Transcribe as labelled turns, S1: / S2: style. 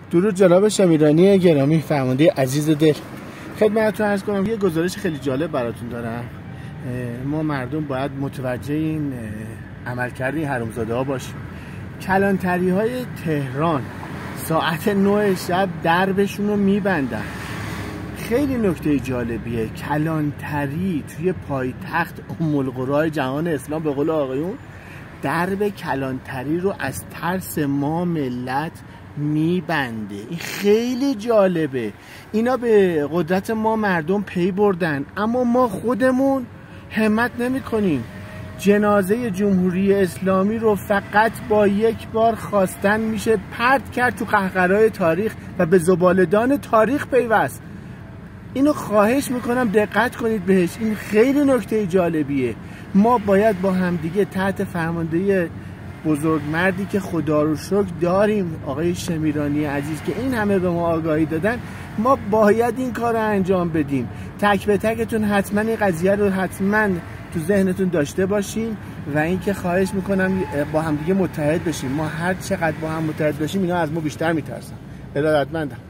S1: درود جناب شمیرانی گرامی، فرمانده عزیز دل. خدمتتون عرض کنم یه گزارش خیلی جالب براتون دارم. ما مردم باید متوجه این عملکرد این حرومزاده ها باشیم. کلانتری های تهران ساعت 9 شب دربشون رو میبندن. خیلی نکته جالبیه، کلانتری توی پایتخت ام القری جهان اسلام به قول آقایون درب کلانتری رو از ترس ما ملت میبنده. این خیلی جالبه. اینا به قدرت ما مردم پی بردن، اما ما خودمون همت نمی کنیم. جنازه جمهوری اسلامی رو فقط با یک بار خواستن میشه پرت کرد تو قهقرای تاریخ و به زباله‌دان تاریخ پیوست. اینو خواهش میکنم دقت کنید بهش، این خیلی نکته جالبیه. ما باید با همدیگه تحت فرماندهی بزرگ مردی که خدا رو شکر داریم، آقای شمیرانی عزیز، که این همه به ما آگاهی دادن، ما باید این کار رو انجام بدیم. تک به تکتون حتما این قضیه رو حتما تو ذهنتون داشته باشین و اینکه خواهش میکنم با همدیگه متحد بشیم. ما هر چقدر با هم متحد بشیم اینا از ما بیشتر میترسن. ارادتمندم.